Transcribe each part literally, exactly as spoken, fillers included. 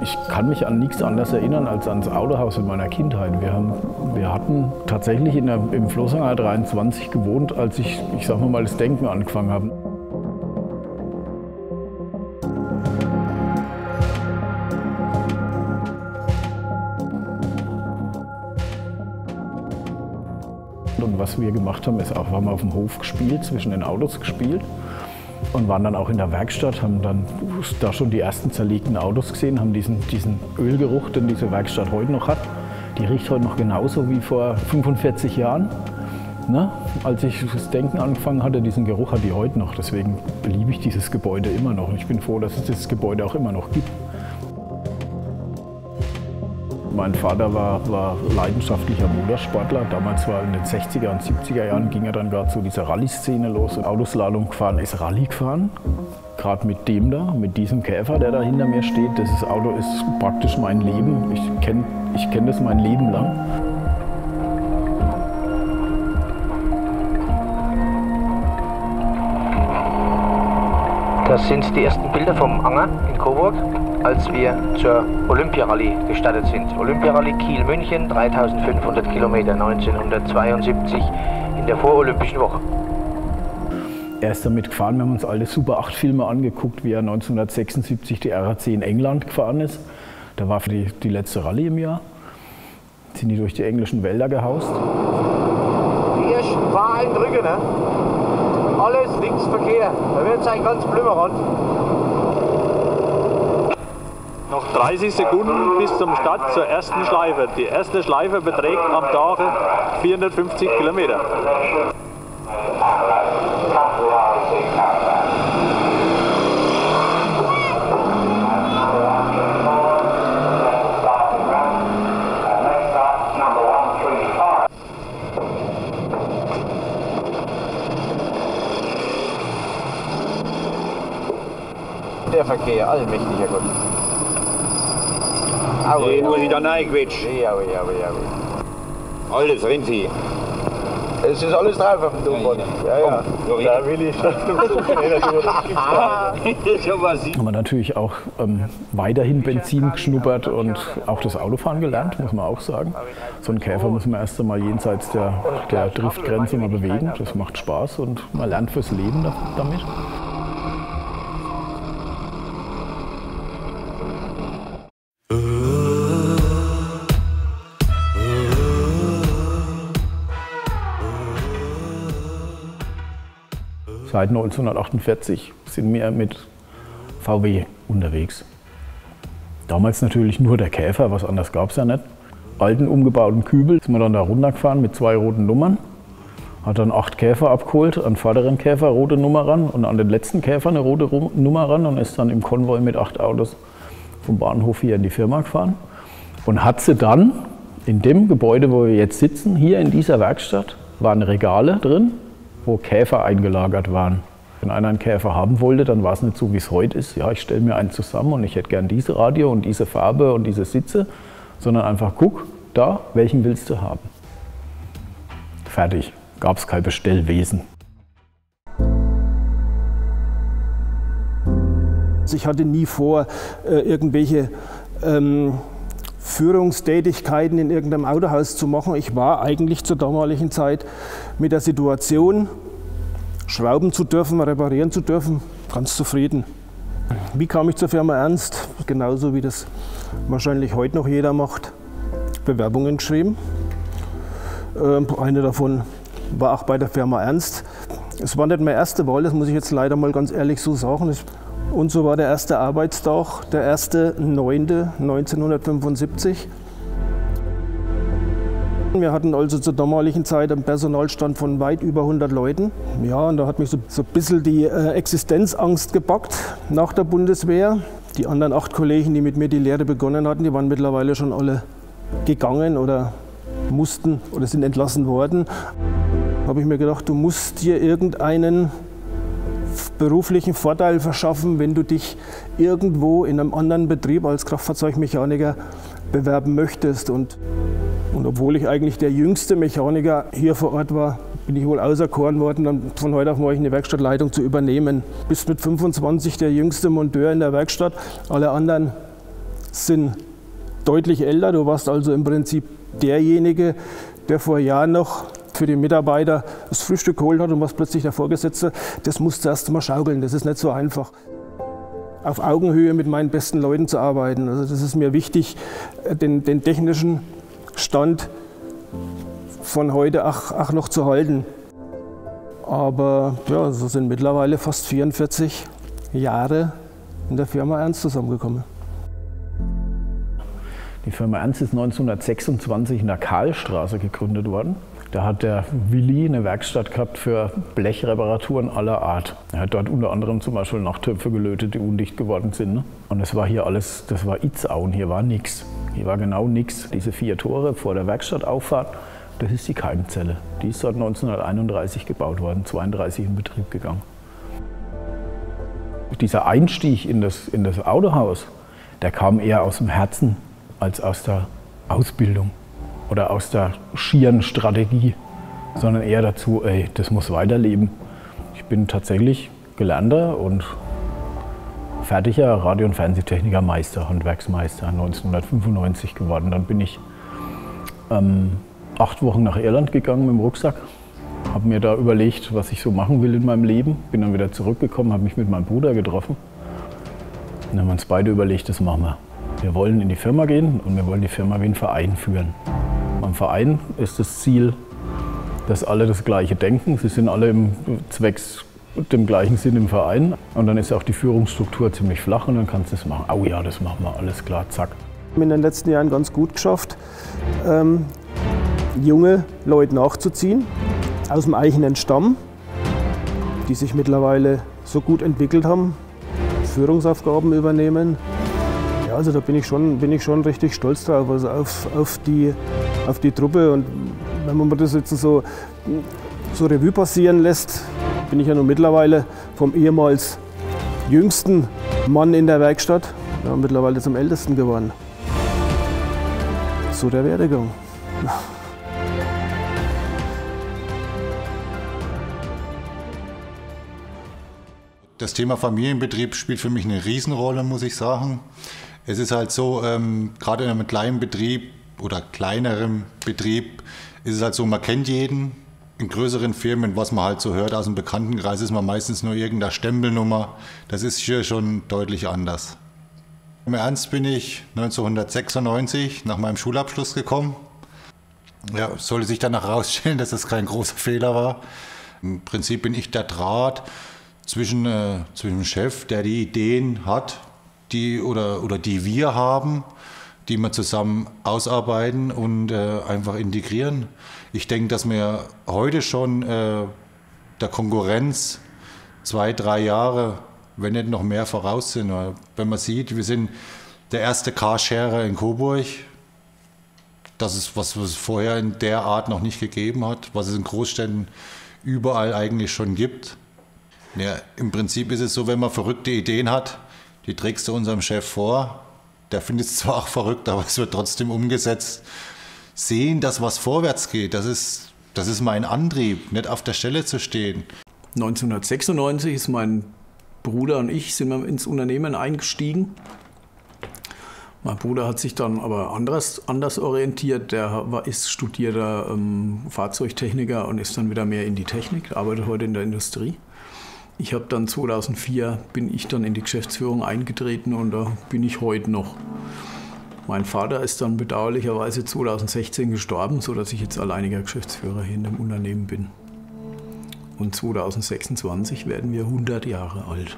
Ich kann mich an nichts anderes erinnern als ans Autohaus in meiner Kindheit. Wir, haben, wir hatten tatsächlich in der, im Floßhanger dreiundzwanzig gewohnt, als ich, ich sag mal, das Denken angefangen habe. Und was wir gemacht haben, ist auch, wir haben auf dem Hof gespielt, zwischen den Autos gespielt und waren dann auch in der Werkstatt, haben dann da schon die ersten zerlegten Autos gesehen, haben diesen, diesen Ölgeruch, den diese Werkstatt heute noch hat. Die riecht heute noch genauso wie vor fünfundvierzig Jahren. Ne? Als ich das Denken angefangen hatte, diesen Geruch hat die heute noch. Deswegen liebe ich dieses Gebäude immer noch. Ich bin froh, dass es dieses Gebäude auch immer noch gibt. Mein Vater war, war leidenschaftlicher Motorsportler. Damals war in den sechziger und siebziger Jahren ging er dann gerade zu dieser Rallye-Szene los. Autoslalom gefahren ist Rallye gefahren. Gerade mit dem da, mit diesem Käfer, der da hinter mir steht. Das Auto ist praktisch mein Leben. Ich kenne ich kenn das mein Leben lang. Das sind die ersten Bilder vom Anger in Coburg, als wir zur Olympia-Rallye gestartet sind. Olympia-Rallye Kiel-München, dreitausendfünfhundert Kilometer, neunzehnhundertzweiundsiebzig in der vorolympischen Woche. Er ist damit gefahren, wir haben uns alle Super acht Filme angeguckt, wie er neunzehnhundertsechsundsiebzig die R A C in England gefahren ist. Da war für die, die letzte Rallye im Jahr. Sind die durch die englischen Wälder gehaust. Die ersten paar Eindrücke, ne? Alles Linksverkehr. Da wird es ein ganz Blümmerrand. Noch dreißig Sekunden bis zum Start zur ersten Schleife. Die erste Schleife beträgt am Tag vierhundertfünfzig Kilometer. Der Verkehr, allmächtiger Gott. Aue, den muss ich da reinquetschen. Ja, ja, ja, ja. Alles drin sie. Es ist alles drauf auf dem Tonband. Ja, ja. Da will ich schon haben wir natürlich auch ähm, weiterhin Benzin geschnuppert und auch das Autofahren gelernt, muss man auch sagen. So einen Käfer muss man erst einmal jenseits der, der Driftgrenze mal bewegen. Das macht Spaß und man lernt fürs Leben damit. Seit neunzehnhundertachtundvierzig sind wir mit V W unterwegs. Damals natürlich nur der Käfer, was anderes gab es ja nicht. Alten umgebauten Kübel sind wir dann da runtergefahren mit zwei roten Nummern. Hat dann acht Käfer abgeholt, an vorderen Käfer rote Nummer ran und an den letzten Käfer eine rote Nummer ran und ist dann im Konvoi mit acht Autos vom Bahnhof hier in die Firma gefahren. Und hat sie dann in dem Gebäude, wo wir jetzt sitzen, hier in dieser Werkstatt, waren Regale drin, wo Käfer eingelagert waren. Wenn einer einen Käfer haben wollte, dann war es nicht so, wie es heute ist. Ja, ich stelle mir einen zusammen und ich hätte gern diese Radio und diese Farbe und diese Sitze, sondern einfach guck, da, welchen willst du haben? Fertig, gab es kein Bestellwesen. Ich hatte nie vor, irgendwelche ähm, Führungstätigkeiten in irgendeinem Autohaus zu machen. Ich war eigentlich zur damaligen Zeit mit der Situation, schrauben zu dürfen, reparieren zu dürfen, ganz zufrieden. Wie kam ich zur Firma Ernst? Genauso wie das wahrscheinlich heute noch jeder macht. Bewerbungen geschrieben. Ähm, eine davon war auch bei der Firma Ernst. Es war nicht meine erste Wahl, das muss ich jetzt leider mal ganz ehrlich so sagen. Und so war der erste Arbeitstag, der erste neunte neunzehnhundertfünfundsiebzig. Wir hatten also zur damaligen Zeit einen Personalstand von weit über hundert Leuten. Ja, und da hat mich so, so ein bisschen die äh, Existenzangst gepackt nach der Bundeswehr. Die anderen acht Kollegen, die mit mir die Lehre begonnen hatten, die waren mittlerweile schon alle gegangen oder mussten oder sind entlassen worden. Da habe ich mir gedacht, du musst dir irgendeinen beruflichen Vorteil verschaffen, wenn du dich irgendwo in einem anderen Betrieb als Kraftfahrzeugmechaniker bewerben möchtest. Und, und obwohl ich eigentlich der jüngste Mechaniker hier vor Ort war, bin ich wohl auserkoren worden, dann von heute auf morgen eine Werkstattleitung zu übernehmen. Bis mit fünfundzwanzig der jüngste Monteur in der Werkstatt. Alle anderen sind deutlich älter. Du warst also im Prinzip derjenige, der vor Jahren noch für die Mitarbeiter das Frühstück geholt hat und was plötzlich der Vorgesetzte, das musst du erst mal schaukeln, das ist nicht so einfach. Auf Augenhöhe mit meinen besten Leuten zu arbeiten. Also das ist mir wichtig, den, den technischen Stand von heute auch, auch noch zu halten. Aber ja, so sind mittlerweile fast vierundvierzig Jahre in der Firma Ernst zusammengekommen. Die Firma Ernst ist neunzehnhundertsechsundzwanzig in der Karlstraße gegründet worden. Da hat der Willi eine Werkstatt gehabt für Blechreparaturen aller Art. Er hat dort unter anderem zum Beispiel Nachttöpfe gelötet, die undicht geworden sind. Ne? Und es war hier alles, das war Itzaun, hier war nichts. Hier war genau nichts. Diese vier Tore vor der Werkstattauffahrt, das ist die Keimzelle. Die ist dort neunzehnhunderteinunddreißig gebaut worden, zweiunddreißig in Betrieb gegangen. Dieser Einstieg in das, in das Autohaus, der kam eher aus dem Herzen als aus der Ausbildung oder aus der schieren Strategie, sondern eher dazu, ey, das muss weiterleben. Ich bin tatsächlich gelernter und fertiger Radio- und Fernsehtechniker Meister, Handwerksmeister neunzehnhundertfünfundneunzig geworden. Dann bin ich ähm, acht Wochen nach Irland gegangen mit dem Rucksack, habe mir da überlegt, was ich so machen will in meinem Leben. Bin dann wieder zurückgekommen, habe mich mit meinem Bruder getroffen. Und dann haben wir uns beide überlegt, das machen wir. Wir wollen in die Firma gehen und wir wollen die Firma wie einen Verein führen. Beim Verein ist das Ziel, dass alle das Gleiche denken. Sie sind alle im zwecks dem gleichen Sinn im Verein. Und dann ist auch die Führungsstruktur ziemlich flach und dann kannst du das machen. Oh ja, das machen wir, alles klar, zack. Wir haben in den letzten Jahren ganz gut geschafft, ähm, junge Leute nachzuziehen aus dem eigenen Stamm, die sich mittlerweile so gut entwickelt haben, Führungsaufgaben übernehmen. Ja, also da bin ich schon, bin ich schon richtig stolz drauf, also auf, auf, die, auf die Truppe. Und wenn man das jetzt so, so Revue passieren lässt, bin ich ja nun mittlerweile vom ehemals jüngsten Mann in der Werkstatt ja, mittlerweile zum Ältesten geworden. So der Werdegang. Das Thema Familienbetrieb spielt für mich eine Riesenrolle, muss ich sagen. Es ist halt so, ähm, gerade in einem kleinen Betrieb oder kleinerem Betrieb ist es halt so, man kennt jeden. In größeren Firmen, was man halt so hört aus dem Bekanntenkreis, ist man meistens nur irgendeine Stempelnummer. Das ist hier schon deutlich anders. Im Ernst bin ich neunzehnhundertsechsundneunzig nach meinem Schulabschluss gekommen. Ja, sollte sich danach herausstellen, dass das kein großer Fehler war. Im Prinzip bin ich der Draht zwischen, äh, zwischen dem Chef, der die Ideen hat, die oder, oder die wir haben, die wir zusammen ausarbeiten und äh, einfach integrieren. Ich denke, dass wir heute schon äh, der Konkurrenz zwei, drei Jahre, wenn nicht noch mehr voraus sind. Wenn man sieht, wir sind der erste Carsharer in Coburg. Das ist was, was es vorher in der Art noch nicht gegeben hat, was es in Großstädten überall eigentlich schon gibt. Ja, im Prinzip ist es so, wenn man verrückte Ideen hat, die trägst du unserem Chef vor. Der findet es zwar auch verrückt, aber es wird trotzdem umgesetzt. Sehen, dass was vorwärts geht, das ist, das ist mein Antrieb, nicht auf der Stelle zu stehen. neunzehnhundertsechsundneunzig ist mein Bruder und ich sind wir ins Unternehmen eingestiegen. Mein Bruder hat sich dann aber anders, anders orientiert. Der war, ist studierter ähm, Fahrzeugtechniker und ist dann wieder mehr in die Technik, arbeitet heute in der Industrie. Ich habe dann zweitausendvier bin ich dann in die Geschäftsführung eingetreten und da bin ich heute noch. Mein Vater ist dann bedauerlicherweise zweitausendsechzehn gestorben, sodass ich jetzt alleiniger Geschäftsführer hier in dem Unternehmen bin. Und zweitausendsechsundzwanzig werden wir hundert Jahre alt.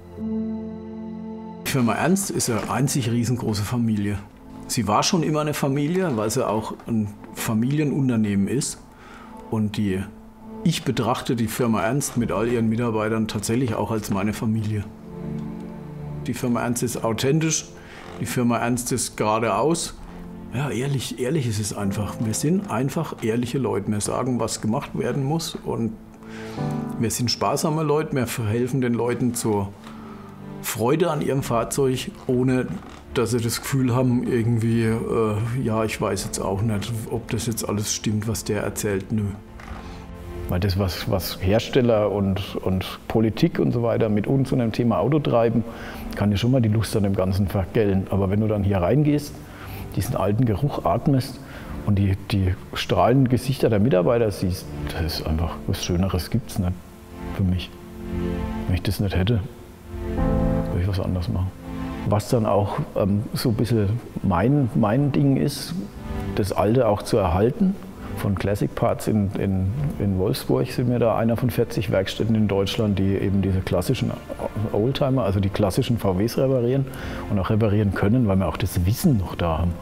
Die Firma Ernst ist eine einzig riesengroße Familie. Sie war schon immer eine Familie, weil sie auch ein Familienunternehmen ist. Und die Ich betrachte die Firma Ernst mit all ihren Mitarbeitern tatsächlich auch als meine Familie. Die Firma Ernst ist authentisch, die Firma Ernst ist geradeaus. Ja, ehrlich, ehrlich ist es einfach. Wir sind einfach ehrliche Leute. Wir sagen, was gemacht werden muss und wir sind sparsame Leute. Wir verhelfen den Leuten zur Freude an ihrem Fahrzeug, ohne dass sie das Gefühl haben, irgendwie, äh, ja, ich weiß jetzt auch nicht, ob das jetzt alles stimmt, was der erzählt. Nö. Weil das, was, was Hersteller und, und Politik und so weiter mit uns und dem Thema Auto treiben, kann dir schon mal die Lust an dem Ganzen vergällen. Aber wenn du dann hier reingehst, diesen alten Geruch atmest und die, die strahlenden Gesichter der Mitarbeiter siehst, das ist einfach, was Schöneres gibt es nicht für mich. Wenn ich das nicht hätte, würde ich was anderes machen. Was dann auch ähm, so ein bisschen mein, mein Ding ist, das Alte auch zu erhalten. Von Classic Parts in, in, in Wolfsburg sind wir da einer von vierzig Werkstätten in Deutschland, die eben diese klassischen Oldtimer, also die klassischen V Ws reparieren und auch reparieren können, weil wir auch das Wissen noch da haben.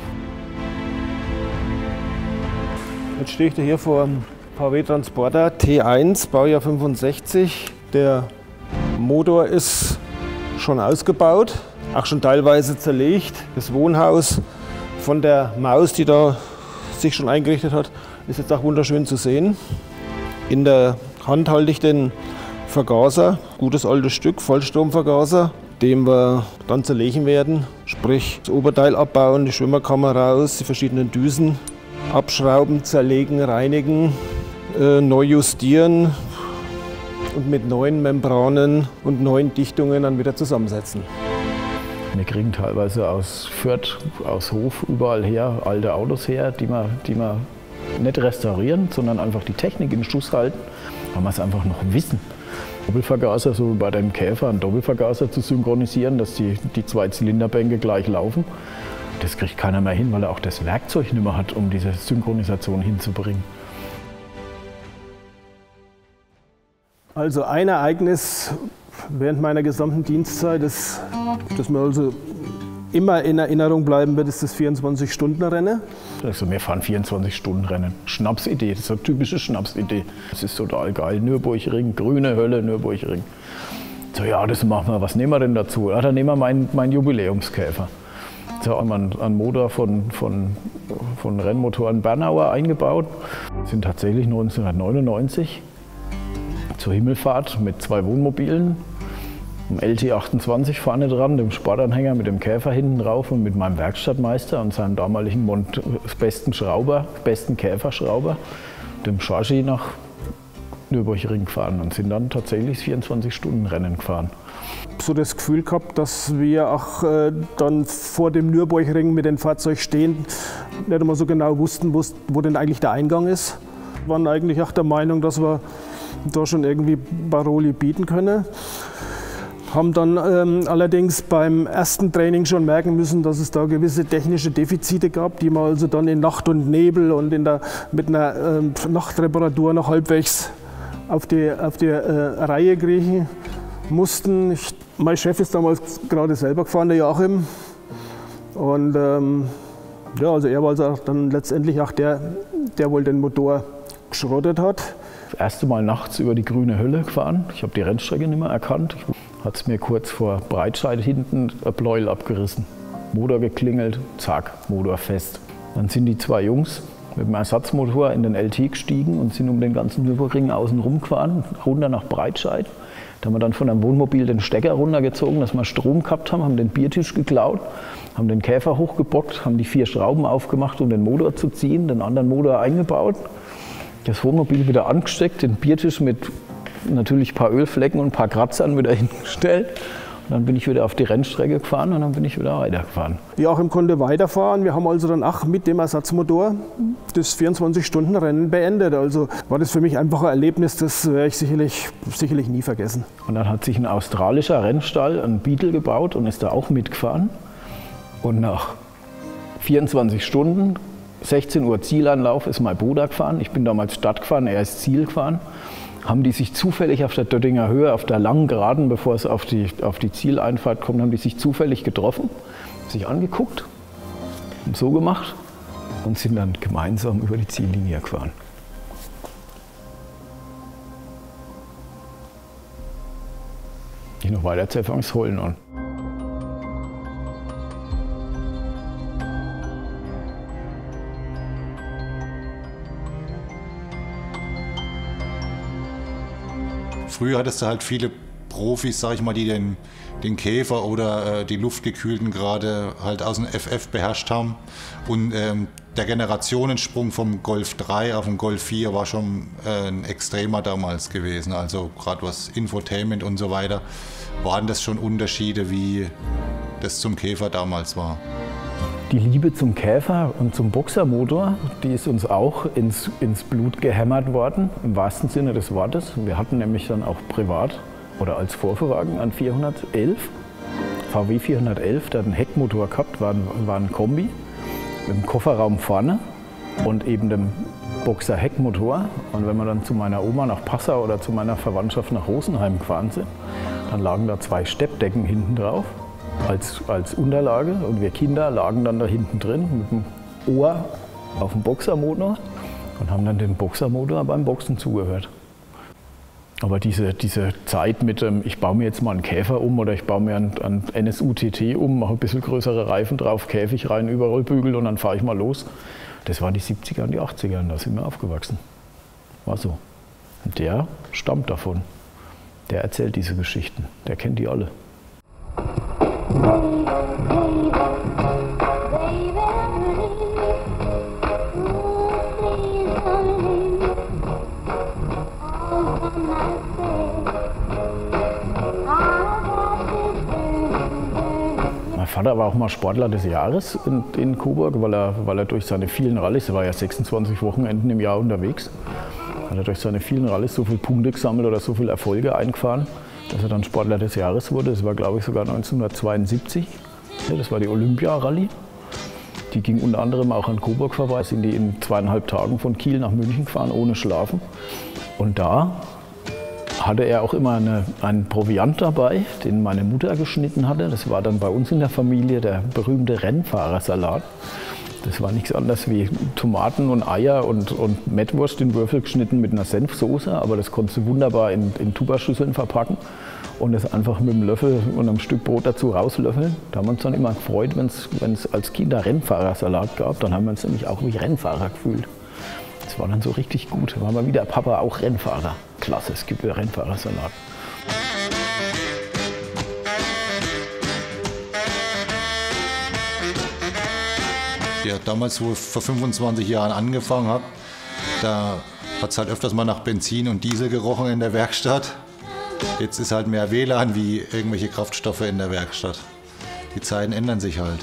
Jetzt stehe ich da hier vor einem V W Transporter T eins, Baujahr fünfundsechzig. Der Motor ist schon ausgebaut, auch schon teilweise zerlegt. Das Wohnhaus von der Maus, die da sich schon eingerichtet hat, ist jetzt auch wunderschön zu sehen. In der Hand halte ich den Vergaser, gutes altes Stück, Vollstromvergaser, den wir dann zerlegen werden. Sprich, das Oberteil abbauen, die Schwimmerkammer raus, die verschiedenen Düsen abschrauben, zerlegen, reinigen, äh, neu justieren und mit neuen Membranen und neuen Dichtungen dann wieder zusammensetzen. Wir kriegen teilweise aus Fürth, aus Hof, überall her, alte Autos her, die wir, die wir nicht restaurieren, sondern einfach die Technik in Schuss halten, weil wir es einfach noch wissen. Doppelvergaser, so wie bei dem Käfer, einen Doppelvergaser zu synchronisieren, dass die, die zwei Zylinderbänke gleich laufen, das kriegt keiner mehr hin, weil er auch das Werkzeug nicht mehr hat, um diese Synchronisation hinzubringen. Also ein Ereignis während meiner gesamten Dienstzeit, das, das mir also immer in Erinnerung bleiben wird, ist das vierundzwanzig-Stunden-Rennen. Also wir fahren vierundzwanzig-Stunden-Rennen. Schnapsidee, das ist eine typische Schnapsidee. Das ist total geil. Nürburgring, grüne Hölle, Nürburgring. So, ja, das machen wir. Was nehmen wir denn dazu? Ja, dann nehmen wir meinen mein Jubiläumskäfer. So haben wir einen, einen Motor von, von, von Rennmotoren Bernauer eingebaut. Wir sind tatsächlich neunzehnhundertneunundneunzig zur Himmelfahrt mit zwei Wohnmobilen, einem L T achtundzwanzig vorne dran, dem Sportanhänger mit dem Käfer hinten drauf und mit meinem Werkstattmeister und seinem damaligen Mont besten Schrauber, besten Käferschrauber, dem Chargy nach Nürburgring gefahren und sind dann tatsächlich vierundzwanzig-Stunden-Rennen gefahren. So das Gefühl gehabt, dass wir auch äh, dann vor dem Nürburgring mit dem Fahrzeug stehen, nicht immer so genau wussten, wo denn eigentlich der Eingang ist. Wir waren eigentlich auch der Meinung, dass wir da schon irgendwie Paroli bieten können. Haben dann ähm, allerdings beim ersten Training schon merken müssen, dass es da gewisse technische Defizite gab, die wir also dann in Nacht und Nebel und in der, mit einer ähm, Nachtreparatur noch halbwegs auf die, auf die äh, Reihe kriegen mussten. Ich, mein Chef ist damals gerade selber gefahren, der Joachim. Und ähm, ja, also er war also dann letztendlich auch der, der wohl den Motor geschrottet hat. Das erste Mal nachts über die grüne Hölle gefahren. Ich habe die Rennstrecke nicht mehr erkannt. Hat es mir kurz vor Breitscheid hinten ein Pleuel abgerissen. Motor geklingelt, zack, Motor fest. Dann sind die zwei Jungs mit dem Ersatzmotor in den L T gestiegen und sind um den ganzen Nürburgring außen rum gefahren, runter nach Breitscheid. Da haben wir dann von einem Wohnmobil den Stecker runtergezogen, dass wir Strom gehabt haben, haben den Biertisch geklaut, haben den Käfer hochgebockt, haben die vier Schrauben aufgemacht, um den Motor zu ziehen, den anderen Motor eingebaut. Das Wohnmobil wieder angesteckt, den Biertisch mit natürlich ein paar Ölflecken und ein paar Kratzern wieder hingestellt. Und dann bin ich wieder auf die Rennstrecke gefahren und dann bin ich wieder weitergefahren. Joachim konnte weiterfahren. Wir haben also dann auch mit dem Ersatzmotor das vierundzwanzig-Stunden-Rennen beendet. Also war das für mich einfach ein Erlebnis, das werde ich sicherlich, sicherlich nie vergessen. Und dann hat sich ein australischer Rennstall einen Beetle gebaut und ist da auch mitgefahren. Und nach vierundzwanzig Stunden, sechzehn Uhr Zielanlauf, ist mein Bruder gefahren. Ich bin damals Start gefahren, er ist Ziel gefahren. Haben die sich zufällig auf der Döttinger Höhe, auf der langen Geraden, bevor es auf die, auf die Zieleinfahrt kommt, haben die sich zufällig getroffen, sich angeguckt, haben so gemacht und sind dann gemeinsam über die Ziellinie gefahren. Ich noch weiter zu fangen, holen an. Früher hattest du halt viele Profis, sag ich mal, die den, den Käfer oder äh, die Luftgekühlten gerade halt aus dem F F beherrscht haben. Und ähm, der Generationensprung vom Golf drei auf den Golf vier war schon äh, ein extremer damals gewesen. Also gerade was Infotainment und so weiter, waren das schon Unterschiede, wie das zum Käfer damals war. Die Liebe zum Käfer und zum Boxermotor, die ist uns auch ins, ins Blut gehämmert worden, im wahrsten Sinne des Wortes. Wir hatten nämlich dann auch privat oder als Vorführwagen einen vierhundertelf, V W vierhundertelf, der hat einen Heckmotor gehabt, war ein, war ein Kombi mit dem Kofferraum vorne und eben dem Boxer Heckmotor. Und wenn wir dann zu meiner Oma nach Passau oder zu meiner Verwandtschaft nach Rosenheim gefahren sind, dann lagen da zwei Steppdecken hinten drauf. Als, als Unterlage und wir Kinder lagen dann da hinten drin mit dem Ohr auf dem Boxermotor und haben dann den Boxermotor beim Boxen zugehört. Aber diese, diese Zeit mit dem, ich baue mir jetzt mal einen Käfer um oder ich baue mir einen, einen N S U T T um, mache ein bisschen größere Reifen drauf, Käfig rein, überall Bügel und dann fahre ich mal los, das waren die siebziger und die achtziger, da sind wir aufgewachsen. War so. Und der stammt davon. Der erzählt diese Geschichten, der kennt die alle. Mein Vater war auch mal Sportler des Jahres in, in Coburg, weil er, weil er durch seine vielen Rallyes, er war ja sechsundzwanzig Wochenenden im Jahr unterwegs, hat er durch seine vielen Rallyes so viele Punkte gesammelt oder so viele Erfolge eingefahren, dass er dann Sportler des Jahres wurde. Das war, glaube ich, sogar neunzehnhundertzweiundsiebzig. Ja, das war die Olympia-Rallye. Die ging unter anderem auch an Coburg vorbei. Sind die in zweieinhalb Tagen von Kiel nach München gefahren, ohne Schlafen. Und da hatte er auch immer eine, einen Proviant dabei, den meine Mutter geschnitten hatte. Das war dann bei uns in der Familie der berühmte Rennfahrersalat. Das war nichts anderes wie Tomaten und Eier und, und Mettwurst in Würfel geschnitten mit einer Senfsoße, aber das konntest du wunderbar in, in Tubaschüsseln verpacken und das einfach mit einem Löffel und einem Stück Brot dazu rauslöffeln. Da haben wir uns dann immer gefreut, wenn es als Kinder Rennfahrersalat gab, dann haben wir uns nämlich auch wie Rennfahrer gefühlt. Das war dann so richtig gut. Da war mal wieder Papa auch Rennfahrer. Klasse, es gibt wieder Rennfahrersalat. Ja, damals, wo ich vor fünfundzwanzig Jahren angefangen habe, da hat es halt öfters mal nach Benzin und Diesel gerochen in der Werkstatt. Jetzt ist halt mehr W L A N wie irgendwelche Kraftstoffe in der Werkstatt. Die Zeiten ändern sich halt.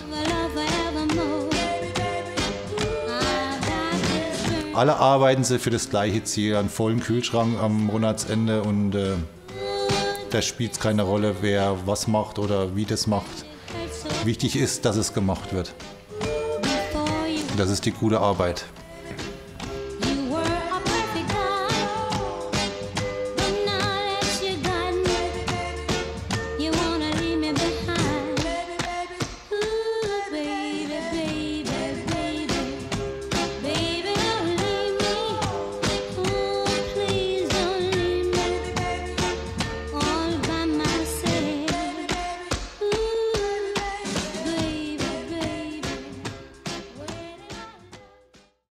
Alle arbeiten sie für das gleiche Ziel, einen vollen Kühlschrank am Monatsende und äh, da spielt es keine Rolle, wer was macht oder wie das macht. Wichtig ist, dass es gemacht wird. Das ist die gute Arbeit.